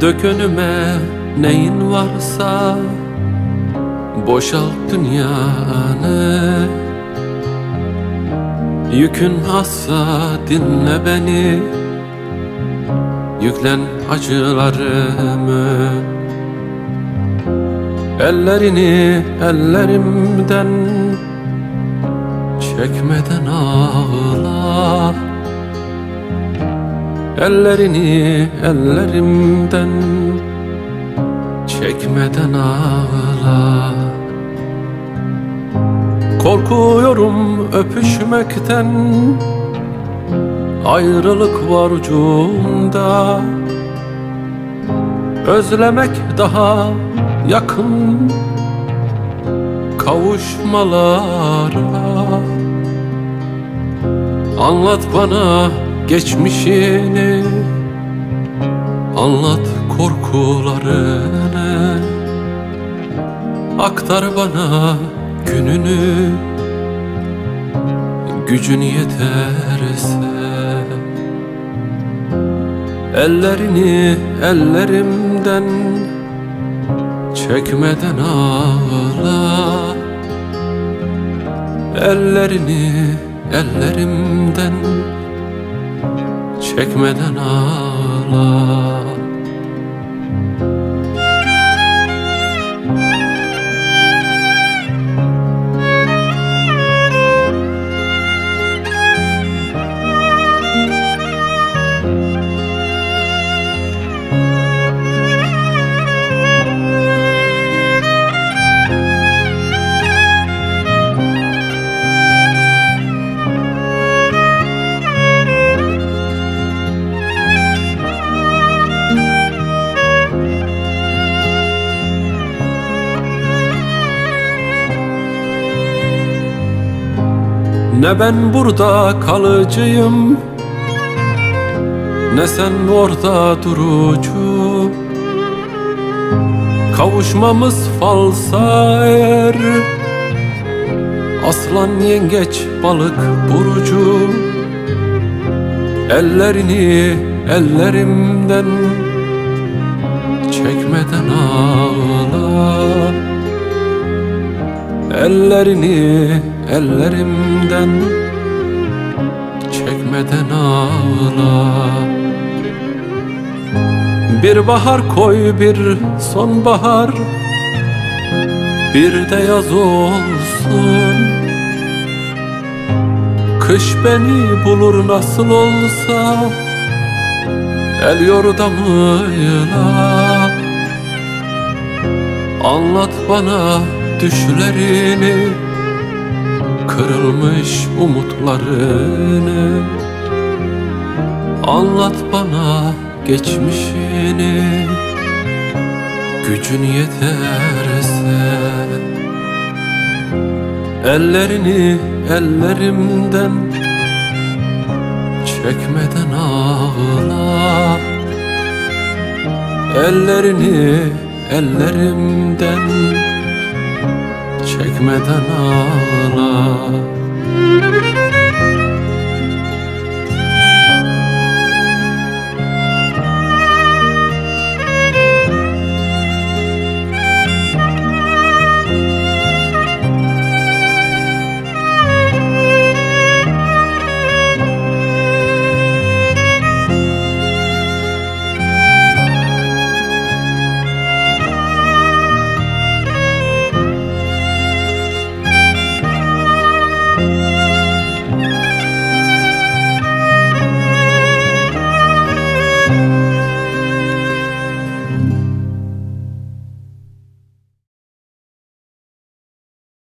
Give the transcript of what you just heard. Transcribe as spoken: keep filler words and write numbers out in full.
Dök önüme neyin varsa, boşalt dünyanı. Yükün azsa dinle beni, yüklen acılarımı. Ellerini ellerimden çekmeden ağla. Ellerini ellerimden çekmeden ağla. Korkuyorum öpüşmekten, ayrılık var ucunda. Özlemek daha yakın kavuşmalara. Anlat bana geçmişini, anlat korkularını. Aktar bana gününü, gücün yeterse. Ellerini ellerimden çekmeden ağla. Ellerini ellerimden çekmeden ağla. Ne ben burada kalıcıyım, ne sen orada durucu. Kavuşmamız falsa eğer, aslan yengeç balık burcu. Ellerini ellerimden çekmeden ağla. Ellerini ellerimden çekmeden ağla. Bir bahar koy, bir sonbahar, bir de yaz olsun. Kış beni bulur nasıl olsa, el yordamıyla. Anlat bana düşlerini, kırılmış umutlarını. Anlat bana geçmişini, gücün yeterse. Ellerini ellerimden çekmeden ağla. Ellerini ellerimden çekmeden ağla.